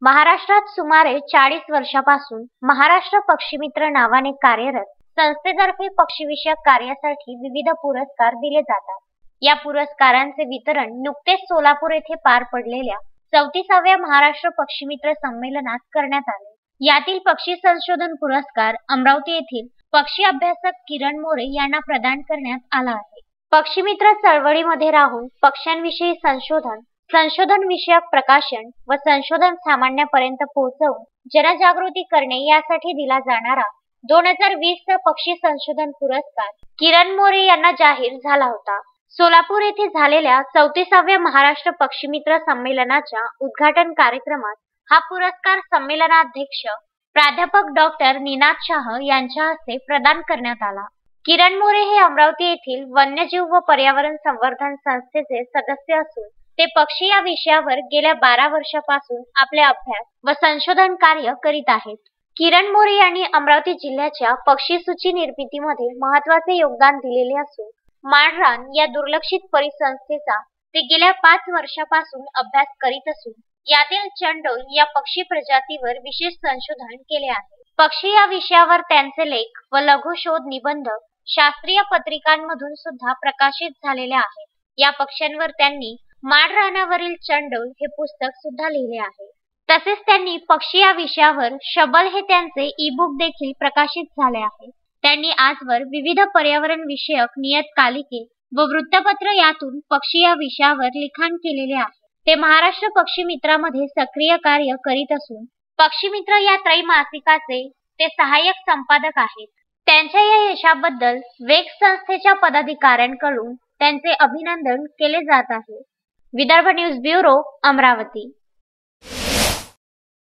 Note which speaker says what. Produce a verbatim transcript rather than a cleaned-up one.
Speaker 1: महाराष्ट्रात सुमारे चाळीस वर्षापासून महाराष्ट्र पक्षीमित्र नावाने कार्यरत संस्थेतर्फे पक्षीविषयक कार्यासाठी विविध पुरस्कार दिले जातात। या पुरस्कारांचे वितरण नुकतेच सोलापूर येथे पार पडलेल्या चौतीसाव्या महाराष्ट्र पक्षीमित्र संमेलनात करण्यात आले। यातील पक्षी संशोधन पुरस्कार अमरावती येथील पक्षी अभ्यासक किरण मोरे यांना प्रदान करण्यात आला आहे। पक्षीमित्र चळवळीमध्ये राहून पक्ष्यांविषयी संशोधन संशोधन विषयक प्रकाशन व संशोधन सामान्यापर्यंत पोहोचवून जनजागृती करणे यासाठी दिला जाणारा दोन हजार वीस चा पक्षी संशोधन पुरस्कार किरण मोरे यांना जाहीर झाला होता। सोलापूर येथे झालेल्या चौतीसाव्या महाराष्ट्र पक्षीमित्र संमेलनाच्या उद्घाटन कार्यक्रमात हा पुरस्कार संमेलनाध्यक्ष प्राध्यापक डॉक्टर निनाद शाह यांच्या हस्ते प्रदान करण्यात आला। किरण मोरे हे अमरावती येथील वन्यजीव व पर्यावरण संवर्धन संस्थेचे सदस्य असून ते पक्षी या विषयावर गेल्या बारा वर्षापासून आपले अभ्यास व संशोधन कार्य करीत आहेत। किरण मोरे यांनी अमरावती जिल्ह्याच्या पक्षी सूची निर्मितीमध्ये महत्त्वाचे योगदान दिलेले असून माळरान या दुर्लक्षित परिसंस्थेचा ते गेल्या पाच वर्षापासून अभ्यास करीत असून यातील चंडोल या पक्षी प्रजातीवर विशेष संशोधन केले आहे। पक्षी या विषयावर त्यांचे लेख व लघु शोध निबंध शास्त्रीय पत्रिकांमधून सुद्धा प्रकाशित झालेले आहेत। या पक्ष्यांवर त्यांनी माळरानावरील चंडोल हे पुस्तक सुद्धा लिहिले आहे। तसेच त्यांनी पक्षी या विषयावर शबल हे त्यांचे ई बुक देखील प्रकाशित झाले आहे। त्यांनी आजवर विविध पर्यावरण विषयक नियतकालिके व वृत्तपत्र यातून पक्षी या विषयावर लिखाण केलेले आहे। ते महाराष्ट्र पक्षी मित्रामध्ये सक्रिय कार्य करीत असून पक्षीमित्र या त्रैमासिकाचे ते सहाय्यक संपादक आहेत। त्यांच्या या यशाबद्दल वेग संस्थेच्या पदाधिकाऱ्यांकडून त्यांचे अभिनंदन केले जात आहे। Vidarbha news bureau, Amravati.